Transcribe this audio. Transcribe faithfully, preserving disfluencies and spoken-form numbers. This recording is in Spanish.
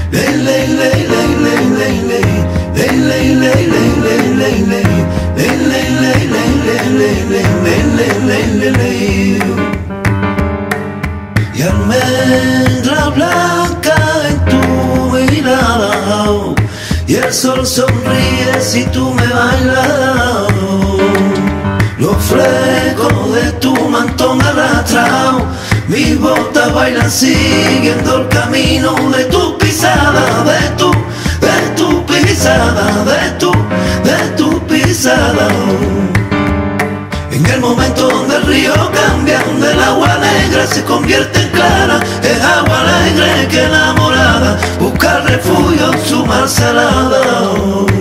Y almendra blanca en tu mirada, y el sol sonríe si tú me bailas. Los flecos de tu mantón arrastrado, mis botas bailan siguiendo el camino de tu pisada, de tu, de tu pisada, de tu, de tu pisada. En el momento donde el río cambia, donde el agua negra se convierte en clara, es agua alegre que enamorada busca refugio en su mar salada.